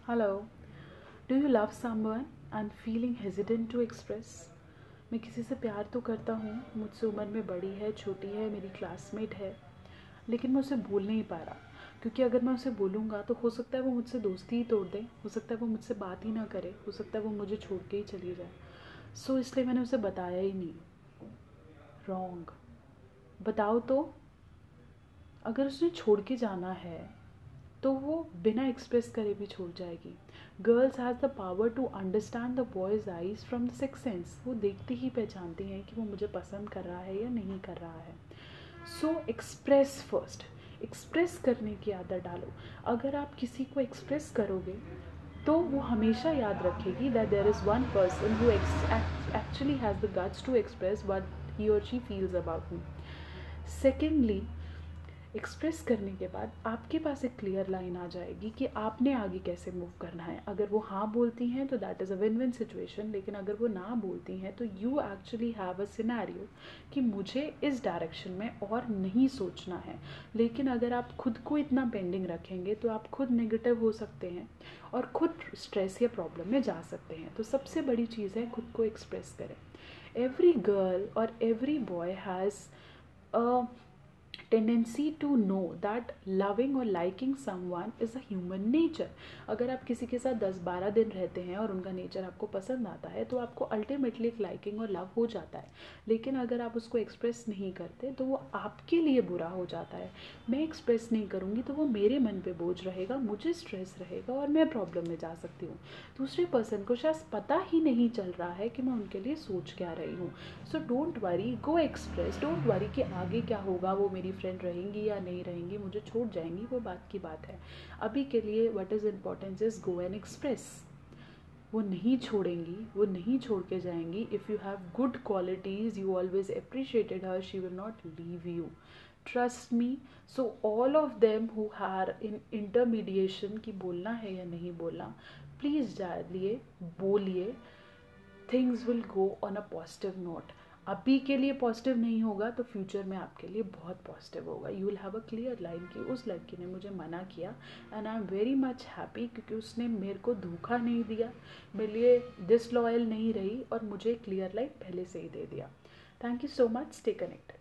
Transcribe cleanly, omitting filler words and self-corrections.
Hello. Do you love someone and feeling hesitant to express? मैं किसी से प्यार तो करता हूँ, मुझसे उम्र में बड़ी है, छोटी है, मेरी क्लासमेट है, लेकिन मैं उसे बोल नहीं पा रहा, क्योंकि अगर मैं उसे बोलूँगा तो हो सकता है वो मुझसे दोस्ती ही तोड़ दे, हो सकता है वो मुझसे बात ही ना करे, हो सकता है वो मुझे छोड़ के ही चली जाए। इसलिए मैंने उसे बताया ही नहीं। रॉन्ग। बताओ तो, अगर उसने छोड़ के जाना है तो वो बिना एक्सप्रेस करे भी छोड़ जाएगी। Girls has the power to understand the boys eyes from the six sense. वो देखते ही पहचानती हैं कि वो मुझे पसंद कर रहा है या नहीं कर रहा है। सो एक्सप्रेस फर्स्ट। एक्सप्रेस करने की आदत डालो। अगर आप किसी को एक्सप्रेस करोगे तो वो हमेशा याद रखेगी that there is one person who actually has the guts to express what he और she feels about me. Secondly, express करने के बाद आपके पास एक क्लियर लाइन आ जाएगी कि आपने आगे कैसे मूव करना है। अगर वो हाँ बोलती हैं तो that is a win win situation, लेकिन अगर वो ना बोलती हैं तो you actually have a scenario कि मुझे इस डायरेक्शन में और नहीं सोचना है। लेकिन अगर आप खुद को इतना पेंडिंग रखेंगे तो आप खुद नेगेटिव हो सकते हैं और खुद स्ट्रेस या प्रॉब्लम में जा सकते हैं। तो सबसे बड़ी चीज़ है खुद को एक्सप्रेस करें। एवरी गर्ल और every boy has a tendency to know that loving or liking someone is a human nature। अगर आप किसी के साथ 10-12 दिन रहते हैं और उनका नेचर आपको पसंद आता है तो आपको अल्टीमेटली एक लाइकिंग और लव हो जाता है। लेकिन अगर आप उसको एक्सप्रेस नहीं करते तो वो आपके लिए बुरा हो जाता है। मैं एक्सप्रेस नहीं करूँगी तो वो मेरे मन पे बोझ रहेगा, मुझे स्ट्रेस रहेगा और मैं प्रॉब्लम में जा सकती हूँ। दूसरे पर्सन को शायद पता ही नहीं चल रहा है कि मैं उनके लिए सोच क्या रही हूँ। So don't worry, go express. Don't worry कि आगे क्या होगा, वो मेरी फ्रेंड रहेंगी या नहीं रहेंगी, मुझे छोड़ जाएंगी, वो बात की बात है। अभी के लिए what is importance is go and express. वो नहीं छोड़ेंगी, वो नहीं छोड़ के जाएंगी। If you have good qualities, you always appreciated her, she will not leave you, trust me. So all of them who are in intermediation कि बोलना है या नहीं बोलना, प्लीज़ जाइए, बोलिए। Things will go on a positive note. अभी के लिए पॉजिटिव नहीं होगा तो फ्यूचर में आपके लिए बहुत पॉजिटिव होगा। You will have a clear line कि उस लड़की ने मुझे मना किया and I am very much happy, क्योंकि उसने मेरे को धोखा नहीं दिया, मेरे लिए डिसलॉयल नहीं रही और मुझे क्लियर लाइन पहले से ही दे दिया। Thank you so much. Stay connected.